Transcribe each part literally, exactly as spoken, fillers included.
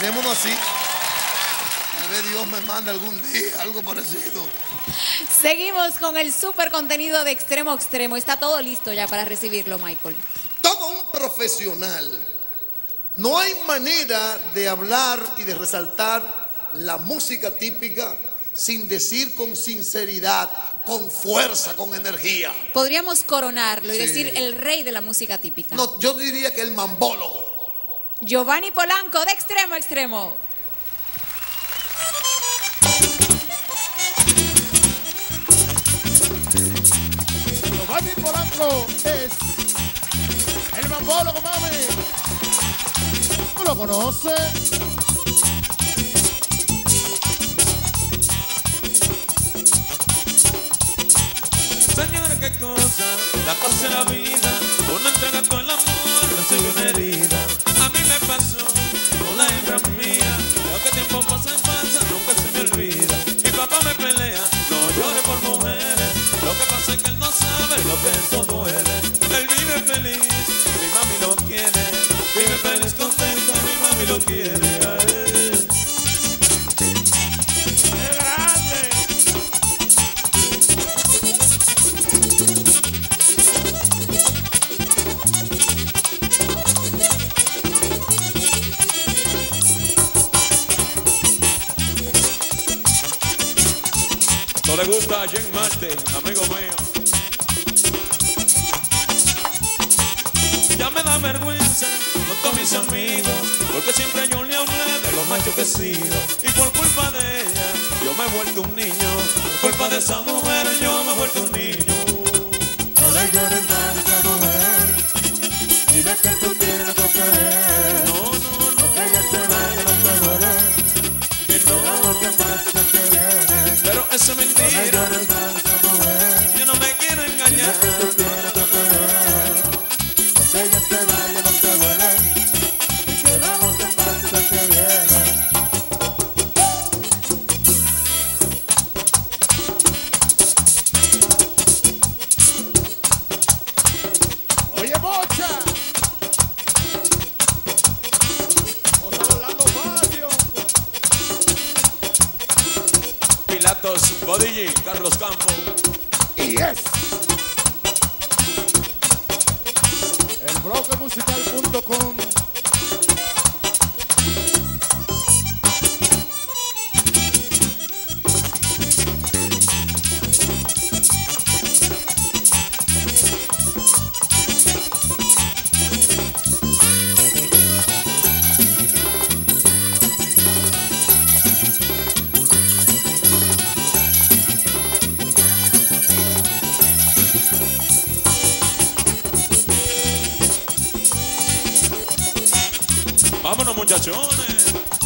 Quedémonos así. Tal vez Dios me manda algún día algo parecido. Seguimos con el super contenido de Extremo a Extremo. Está todo listo ya para recibirlo, Michael. Todo un profesional. No hay manera de hablar y de resaltar la música típica sin decir con sinceridad, con fuerza, con energía. Podríamos coronarlo y Sí. decir el rey de la música típica. No, yo diría que el mambólogo. Giovanni Polanco, de Extremo a Extremo. Giovanni Polanco es el mambólogo, mami. ¿Tú lo conoces? Señora, qué cosa, la cosa de la vida. Uno entrega todo el amor, recibe una herida. A mí me pasó con la hembra mía. Lo que tiempo pasa y pasa, nunca se me olvida. Mi papá me pelea, no llore por mujeres. Lo que pasa es que él no sabe lo que esto duele. Él vive feliz, mi mami lo quiere. Vive feliz, contento, mi mami lo quiere a él. ¡Qué grande! No le gusta a Jen Martin, amigo mío. Ya me da vergüenza con todos mis amigos, porque siempre yo le hablé de lo macho que he sido. Y por culpa de ella, yo me he vuelto un niño. Por culpa de esa mujer, yo me he vuelto un niño. No le llores más a esa mujer. Dile que tú tienes que querer. No, no, no. Que ella se vaya, no te duele. Que no. Lo que pasa es que viene. Pero eso es No le mentira. llores más a esa mujer. Yo no me quiero engañar. Dile que tú tienes que querer. Que ella se vaya, no te duele. Y que lo que pasa es que viene. Oye, Mocha. José Orlando Fabio. Pilatos, Bodigi, Carlos Campos. Y es el bloque musical punto com. Vámonos, muchachones.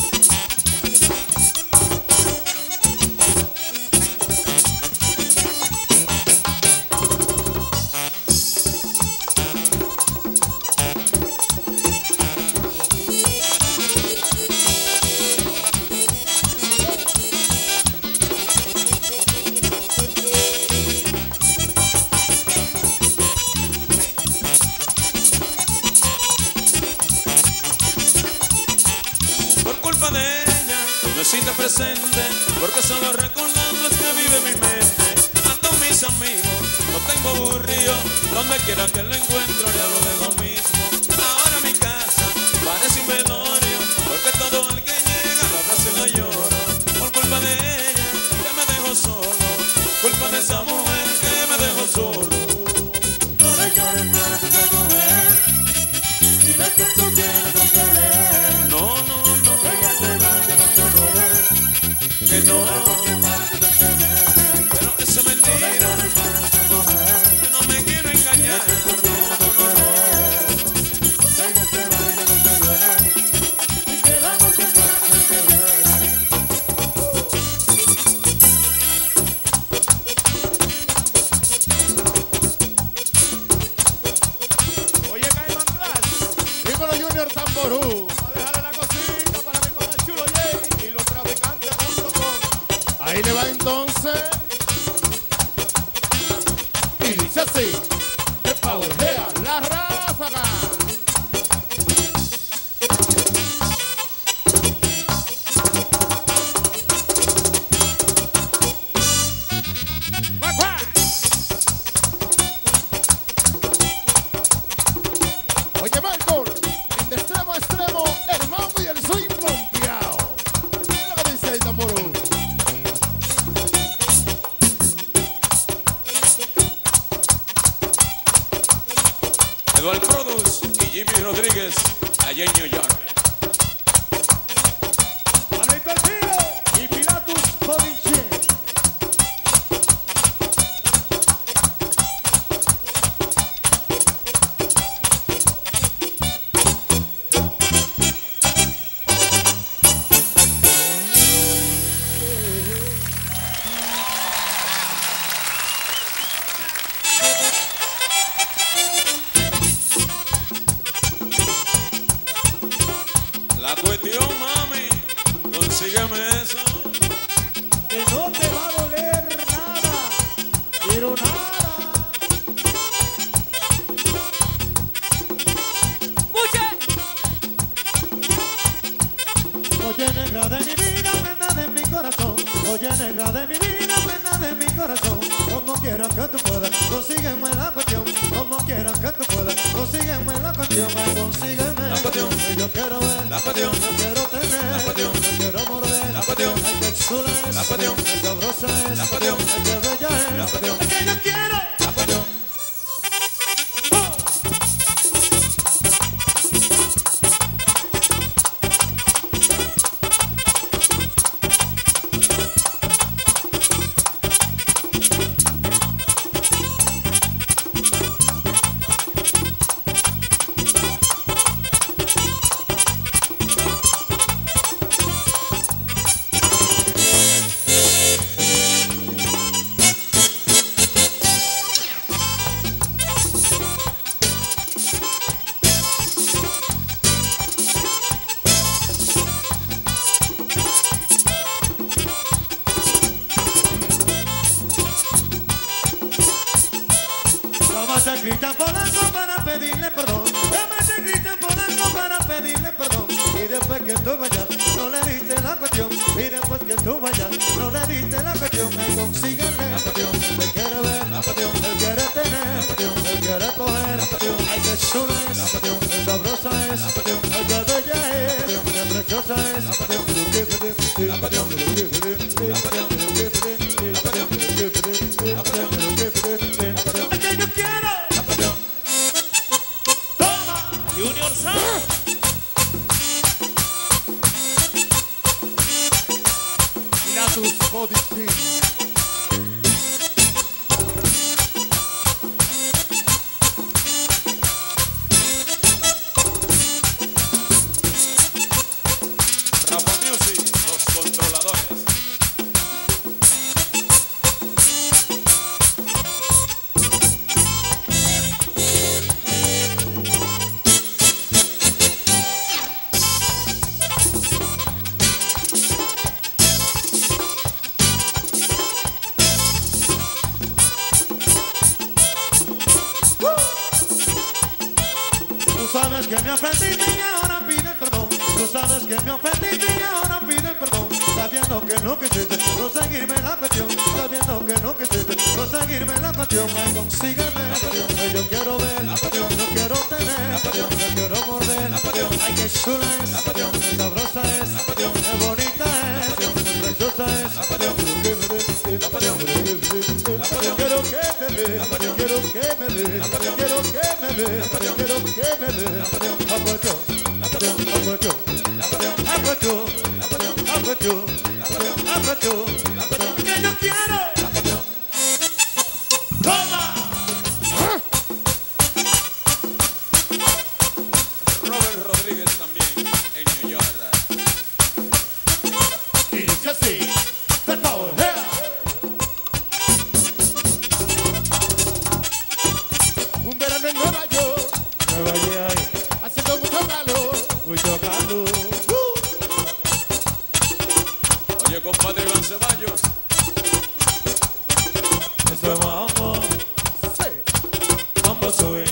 Por culpa de ella, no existe presente, porque solo recordando es que vive mi mente. A todos mis amigos, los tengo aburridos, donde quiera que lo encuentro le hablo de lo mismo. Ahora mi casa parece un velorio, porque todo el que llega la abrazo y la lloro. Por culpa de ella, que me dejó solo, culpa de esa mujer que me dejó solo. No le llores más a esa mujer. Dile que tú tienes que querer. No, no, no, Que ella se vaya, no te duele. que no, Lo que pasa es que viene. pero eso es No le mentira. llores más a esa mujer. Yo no me quiero engañar. Que tú tienes que querer. Que ella se vaya, no te duele. Y que lo que pasa es que viene. Oye, Caimán Blas. Dímelo, Junior Tamború. A dejarle la cosita para mi pana Chulo J y los traficantes punto com. Ahí le va entonces. Y dice así. Que paujea la ráfaga. Eduardo Produce y Jimmy Rodríguez, allá en New York. Pablito El Tiro y Pilatus Bolinche. La cuestión, mami, consígueme eso. Que no te va a doler nada, pero nada. ¡Puche! Oye, negra de mi vida, prenda de mi corazón. Oye, negra de mi vida, prenda de mi corazón. Como quieras que tú puedas, consígueme la cuestión. Como quieras que tú puedas, consígueme la cuestión. Ay, consígueme La cuestión. que yo quiero ver, La cuestión. yo quiero tener, La cuestión. yo quiero morder. La cuestión. Ay, qué chula es, La cuestión. qué sabrosa es, La cuestión. ay, qué bella es, La cuestión. ay, que yo quiero. La cuestión. Damas te gritan Polanco para pedirle perdón. Damas te gritan Polanco para pedirle perdón. Y después que tú vayas, no le diste la cuestión. Y después que tú vayas, no le diste la cuestión. Ay, consíguele la cuestión. Él quiere ver la cuestión. Él quiere tener la cuestión. Él quiere coger la cuestión. Ay, qué chula es la cuestión. Qué sabrosa es la cuestión. Ay, qué bella es. Qué preciosa es la cuestión. La cuestión. La cuestión. Ay, que yo quiero. Toma. Junior Sam. Pilatus Bolinche. Rafa Music, los controladores. Tú sabes que me ofendiste y ahora pide perdón. Tú sabes que me ofendiste y ahora pide perdón. Sabiendo que no quisiste conseguirme la cuestión. Sabiendo que no quisiste conseguirme la cuestión. Ay, consígueme la cuestión. Ay, yo quiero ver la cuestión. Yo quiero tener la cuestión. Yo quiero morder la cuestión. Ay, qué chula es la cuestión. Qué sabrosa es la cuestión. Qué bonita es la cuestión. Qué preciosa es la cuestión. La cuestión. Quiero que me dé, quiero que me dé, quiero que me dé, quiero que me dé. Aguayo, aguayo, aguayo, aguayo, aguayo, que yo quiero. Toma. Robert Rodríguez también en New York. Y dice así, the power here. Un verano en Nueva York, Nueva York, haciendo mucho calor, mucho calor. Oye, compadre Iván Ceballos. Esto es mambo, sí, mambo swing.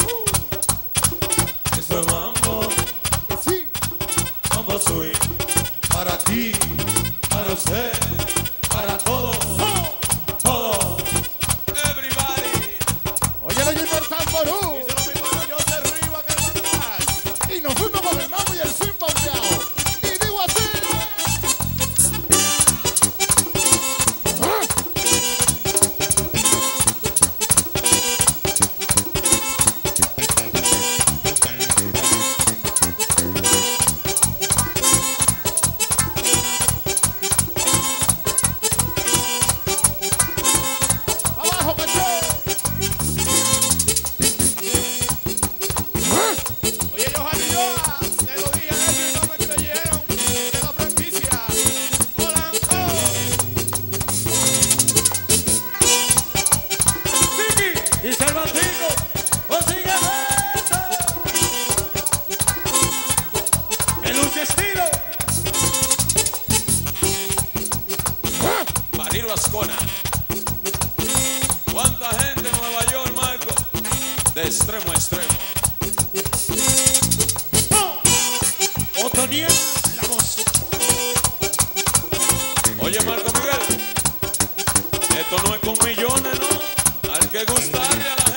Esto es mambo, sí, mambo swing. Para ti, para usted, para todos, todos. Everybody. Oye, lo Junior Samború. Y nos fuimos con el mambo y el sin pompeado. Y digo así. Y Salvatino, o sigue esto. Peluche estilo. Barrio Ascona. ¿Cuánta gente en Nueva York, Marco? De extremo a extremo. Oh. Otoniel, la voz. Oye, Marco Miguel, esto no es con millones, ¿no? Hay que gustarle a la gente.